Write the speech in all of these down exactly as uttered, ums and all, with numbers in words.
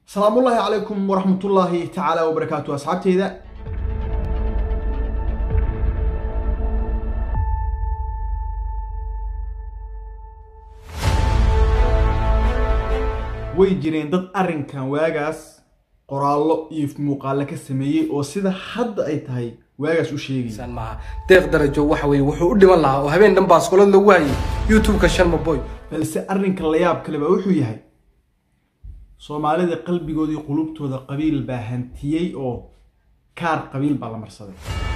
السلام الله عليكم ورحمة الله تعالى وبركاته أصحابتي ذا ويجرين ضد أرن كان واجاس قرالو يف مقالة كسمية وسيدا حد أي تهي واجاس وشيء سان ما تقدر جو وحوي وحود والله وهبين دم باس كلهم لواي يوتيوب كشان مبوي بس أرن كاللياب كلبا وحوي هاي Soomaalida qalbigoodii qulubtooda qabiil baa hantiyay oo kaar qabiil baa la marsaday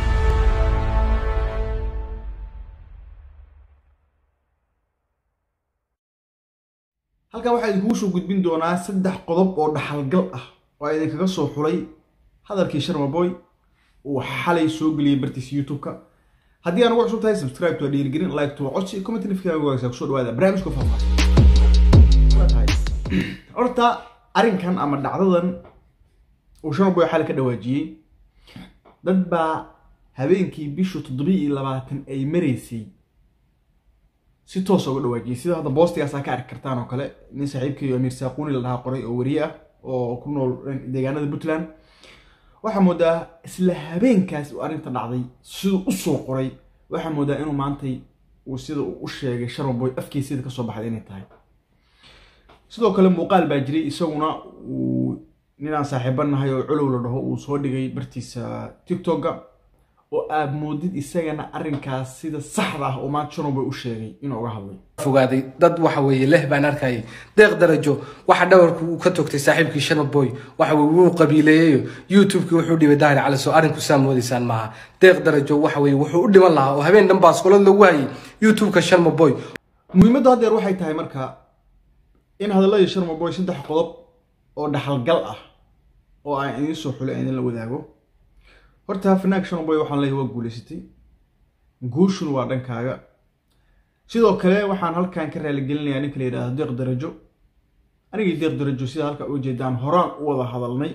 halka waxa idinku soo gudbin doonaa saddex qodob oo dhaxalgal ah oo ay idinkaga soo xulay hadalkii Sharma Boy oo xalay soo galiyay bartiisa YouTube-ka haddii aan ugu cusub tahay subscribe to dhiirigelin like to watch comment fikraaga wanaagsan ku soo dhawaada barnaamijka faahfaahsan horta arrinkan ama dhacdadan uu Sharma Boy xal ka dhawaajiyay dad baa habeenkii bisha toddoba iyo labaatan ay mareysay si toos uga dhawaajiyay sida hadda boostigaas ka arki kartaan oo kale nin saaxiibkii Amir Saaquni la dhahaa qoray oo wariye ah oo ku nool deegaanada Puntland waxa moodaa isla habeenkaas uu arrinta dhacday sidoo u soo qoray waxa moodaa inuu maantay uu sida u sheegay Sharma Boy afkiisa ka soo baxday inay tahay sidoo kale muuqaal baa jiray isaguna uu ninaan saaxiibanahay oo culuw la dhaho uu soo dhigay bartiisa TikTok-ga oo aad moodid isagana arrinkaas sida saxda ah oo ma Sharma Boy u sheegay inuu uga hadlay fogaaday dad waxa weeye leh baan arkay deeq darajo waxa dhawarku uu ka togtay saaxiibkii Sharma Boy waxa uu qabiileeyo YouTube-ki wuxuu dhibay daahir cali soo arinku saamoodaysan maaha deeq darajo waxa weeye wuxuu u dhiman lahaa oo habeen dhan baas kula waayay YouTube-ka Sharma Boy muhiimadda hadda waxay tahay marka in hadalladii Sharma Boy saddex qodob oo dhaxalgal ah oo aan idin soo xulay in la wadaago horta fanaanka Sharma Boy waxaan leeyahay waa guuleysatay guushun waa dhankaaga sidoo kale waxaan halkaan ka raali gelinayaa ninka la yiraahdo deeq darajo aniga deeq darajo sida halka u jeedaan horaan u wada hadalnay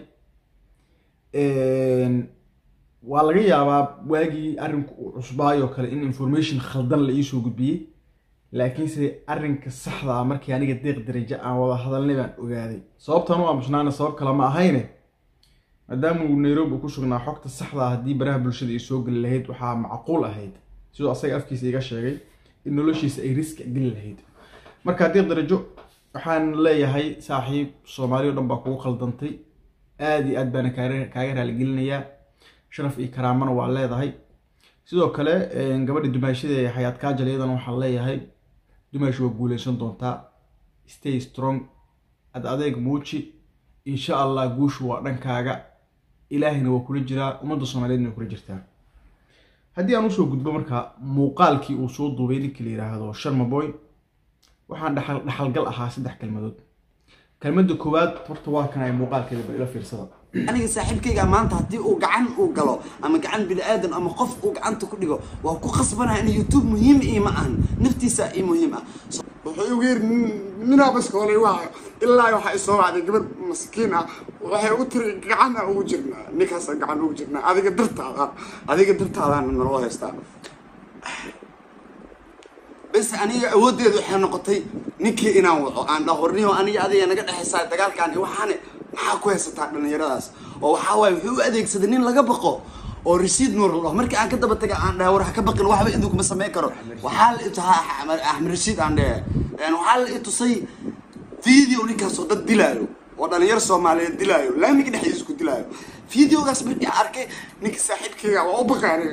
een waa laga yaabaa waagii arrinku cusbaayo kale in information khaldan la ii soo gudbiyay laakiin si arrinka saxda ah markii aniga deeq darajo aan wada hadalnay baan ogaaday sababtan waa musnaana sabab kale ma ahayne maadaama uu Nairobi ku sugnaa xogta saxda ah hadii baraha bulshada ay soo gali lahayd waxa macquul ahayd sidoo asaga afkiisa iga sheegay in noloshiisa ay risk gali lahayd marka deeq darajo waxaan leeyahay saaxiib Soomaaliya dhan baa kugu khaldantay aad iyo aad baan kaaga raali gelinayaa sharaf iyo karaamana waa leedahay sidoo kale gabadha dumaashada ee xayaat ka jaleedan waxaan leeyahay dumaashu waa guuleysan doontaa stay strong ad adeeg muuji insha Allah guushu waa dhankaaga ilaahina waa kula jiraa ummadda Soomaaliyeedna kula jirtaa haddii aan u soo gudbo marka muuqaalkii uu soo duubay ninka la yiraahdo Sharma Boy waxaan dhaxal dhaxalgal ahaa saddex kalmadood kalmadda koowaad horta waa kan ay muuqaalkeeda ila fiirsada aniga saaxiibkayga maanta hadii uu gacan uu galo ama gacan bini aadan ama qof uu gacanta ku dhigo waa ku qasbanahay in YouTube muhiim ee ma ahan naftiisa ay muhiim ah wuxuu ugu yeer ninaa bas koolay waa ilaa waxa ay soo wacday gabar maskiin ah waxay u tiri gacan ugu jirnaa ninkaas gacan ugu jirnaa adiga dartaada adiga dartaada naloo haystaa bas aniga awoodeedu waxay noqotay ninkii inaan waco aan dhaqorniyo aniga adiga naga dhaxaysaa dagaalkan waxaan maxaa ku haysataa dhalinyaradaas oo waxa way wuxuu adeegsaday nin laga baqo oo rasiid nuur loo markii aan ka daba tagay aan dhaawar ka baqin waxba idinku ma sameey karo waxa la itaha Ahmed Rasiid aan dhahay een waxa la itusay video ninkaas oo dad dilaayo oo dhalinyar Soomaaliyeed dilaayo laamiga dhexdiisa ku dilaayo videogaas markii arkay ninka saaxiibkayga waa u baqaanay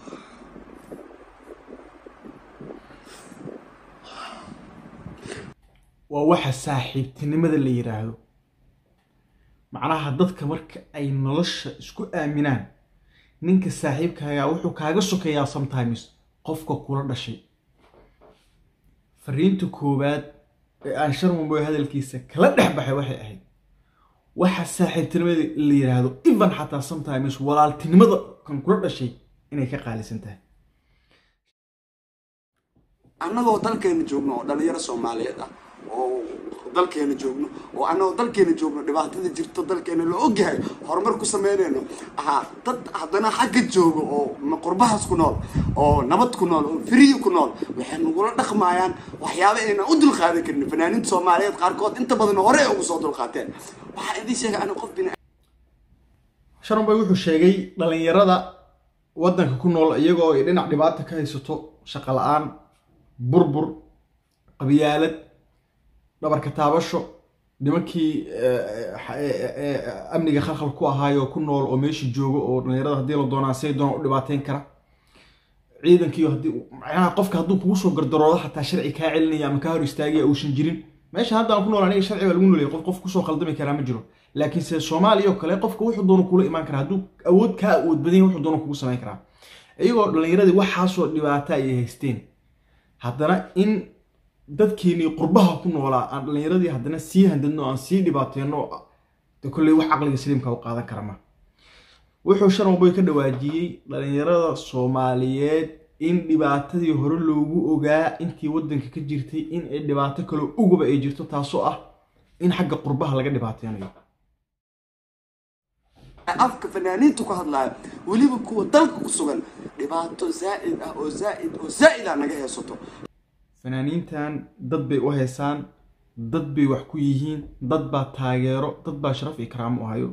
waa waxa saaxiibtinimada la yiraahdo macnaha dadka marka ay nolosha isku aaminaan ninka saaxiibkaaga wuxuu kaaga sokeeyaa sometimes qofka kula dhashay fariinta koobaad ee aan Sharma Boy hadalkiisa kala dhex baxay waxay ahayd waxa saaxiibtinimada la yiraahdo even xataa sometimes walaaltinimada kan kula dhashay inay ka qaalisan tahay annagoo dalkeena joogno dhalinyaro Soomaaliyeed ah oo dalkeena joogno oo anagoo dalkeena joogno dhibaatada jirto dalkeena la ogyahay horumar ku sameynayno aha dad haddana xagga joogo oo qurbahaas ku nool oo nabad ku nool oo free ku nool waxay nagula dhaqmayaan waxyaabo ayna u dulqaadan karin fanaaniinta Soomaaliyeed qaarkood inta badan hore ugu soo dulqaateen waxa idin sheegay ana qof bina Sharon Boy wuxuu sheegay dhalinyarada wadanka ku nool iyagoo ay dhinac dhibaato ka haysato shaqo la'aan burbur qabyaalad dhabarka taabasho nimankii amniga khalkhal ku ahaayo ku nool oo meeshii joogo oo dhalinyarada hadii la doonaa say doon u dhibaateyn kara ciidankii hadii macnaha qofka haduu kugu soo gardaroodo xataa sharci ka celinaya ama ka hor istaagay oo shan jirin meesha hadda aan ku nool aniga sharci lagu noolay qof qof ku soo khaldami kara ma jiro laakiin se Soomaaliya kale qofka wuxuu doono kula iman kara haduu awood ka awood badan wuxuu doono kugu sameyn kara iyagoo dhalinyarada waxa soo dhibaato ay haysteen haddana in dadkeenii qurbaha ku noolaa aan dhalinyaradii haddana sii handadno aan sii dhibaateeno kulli wax aqliga saliimka u qaadan kara ma wuxuu Sharon Boy ka dhawaajiyay dhalinyarada Soomaaliyeed in dhibaatadii hore loogu ogaa intii wadanka ka jirtay in ay dhibaato kale uguba ay jirto taasoo ah in xagga qurbaha laga dhibaateenayo afka fanaaniintu ku hadlaayo waliba kuwa dalka ku sugan dhibaato zaa'id ah oo zaa'id oo zaa'id ah naga heesato fanaaniintan dad bay u heesaan dad bay wax ku yihiin dad baa taageero dad baa sharaf iyo karaamo u hayo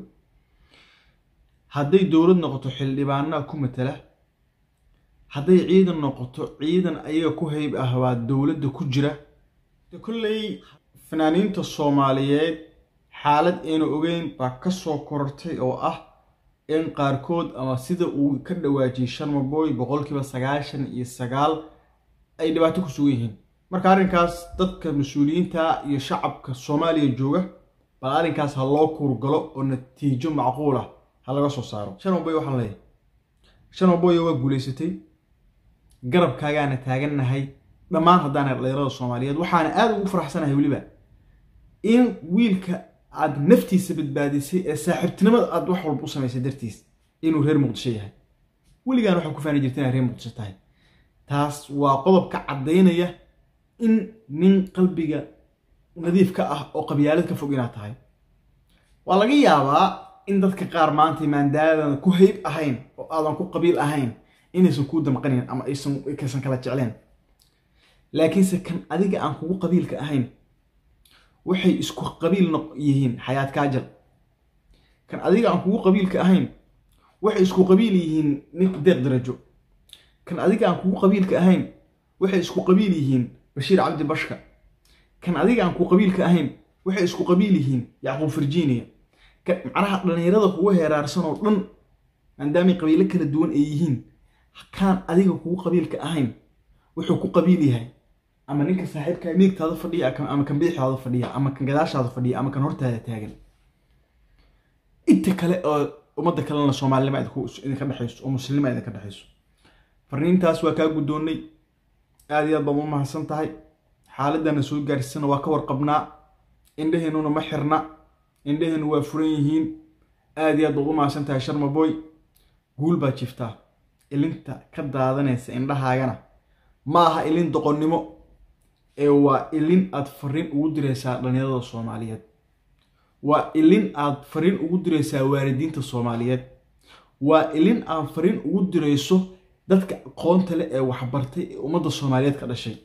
hadday dawlad noqoto xildhibaanada ku matala hadday ciidan noqoto ciidan ayaga ku hayb ah waa dawladda ku jira kullay fanaaniinta Soomaaliyeed xaalad aynu ogeyn baa ka soo korortay oo ah in qaarkood ama sida uu ka dhawaajiyay Sharon Boy boqolkiiba sagaashan iyo sagaal ay dhibaato ku sugan yihiin marka arrinkaas dadka mas'uuliyiinta iyo shacabka Soomaaliya jooga bal arrinkaas ha loo kurgalo oo natiijo macquul ah ha laga soo saaro Sharon Boy waxaan leeyahay Sharon Boy waa guuleysatay garabkaagana taaganahay dhamaan haddana dhalinyarada Soomaaliyeed waxaan aad ugu faraxsanahay waliba in wiilka aad naftiisa badbaadisay ee saaxiibtinimada aad wax walba u sameysay dartiis inuu reer Muqdisho yahay waligaan waxa ku faani jirtay reer Muqdisho tahay taas waa qodob ka cadeynaya in nin qalbiga nadiif ka ah oo qabyaalad ka fog inaad tahay waa laga yaabaa in dadka qaar maanta maandaadan ku hayb ahayn oo aadan ku qabiil ahayn inaysan ku damqanin ama aysan aysan kala jecleen laakiin se kan adiga aan kugu qabiilka ahayn waxay isku qabiil yihiin Xayaat Kaajal kan adiga aan kugu qabiilka ahayn waxay isku qabiil yihiin nin Deeq Darajo kan adiga aan kugu qabiilka ahayn waxay isku qabiil yihiin Bashiir Cabdi Bashka kan adiga aan kugu qabiilka ahayn waxay isku qabiil yihiin Yacquub Virginia kan macnaha dhalinyarada kugu heeraarsan oo dhan maadaama qabiilo kala duwan ay yihiin kan adiga kugu qabiilka ahayn wuxuu ku qabiil yahay ama ninka saaxiibka miigtaada fadhiya ama kan bidixdaada fadhiya ama kan gadaashaada fadhiya ama kan hortaada taagan inta kale oo umada kalena Soomaalida idinka dhaxayso oo muslimiinta idinka dhaxayso farniintaas waa ka gudoonay aad iyo aad baan u mahadsan tahay xaaladana soo gaarsiisana waa ka warqabnaa indhaheennuna ma xirna indhaheenu waa furan yihiin aad iyo aad baan u mahadsan tahay Sharon Boy guul baa jiftaa ilinta ka daadanaysa indhahaagana ma aha ilin doqonnimo ee waa ilin aad fariin ugu diraysaa dhalinyarada Soomaaliyeed waa ilin aad fariin ugu diraysaa waalidiinta Soomaaliyeed waa ilin aad fariin ugu dirayso dadka aqoonta leh ee wax bartay ee ummadda Soomaaliyeed ka dhashay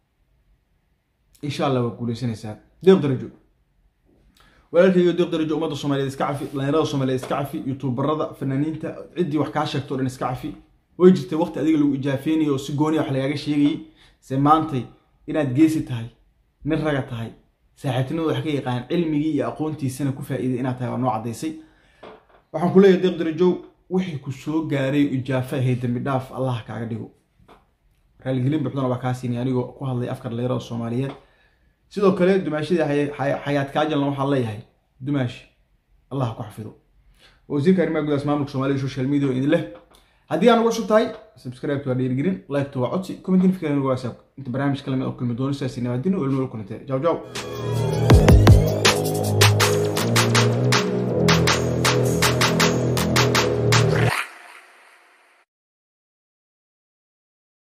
insha Allah waa guuleysanaysaa Deeq Darajo walaalkayga Deeq Darajo ummadda Soomaaliyeed iska cafi dhalinyarada Soomaaliyeed iska cafi youtuberada fanaaniinta cidii wax ka sheegto dhan iska cafi way jirtay waqti adiga lagu ijaafeeyay oo si gooni wax lagaga sheegay se maantay inaad geesi tahay nin raga tahay saaxiibtinimada wax ka yaqaan cilmigii iyo aqoontiisana ku faa'iiday inaad tahay waa noo cadeysay waxaan ku leeyahay Deeq Darajo wixii ku soo gaaray ijaafahay dambi dhaaf Allah kaaga dhigo raali gelin buuxdana waa ka siinay anigoo ku hadlay afkar dhalinyarada Soomaaliyeed sidoo kale dumaashada Xayaat Kaajal waxaa leeyahay dumaashi Allah ku xafido wasiirka arrimaha gudaha maamulka Soomaaliya social media in leh haddii aan ugu shubtahay subscribe to dhiirigelin like to watch comment in fikirka WhatsApp inta barnaamij kale oo kulmi doonaysa sinabadino oo kulmite ciao ciao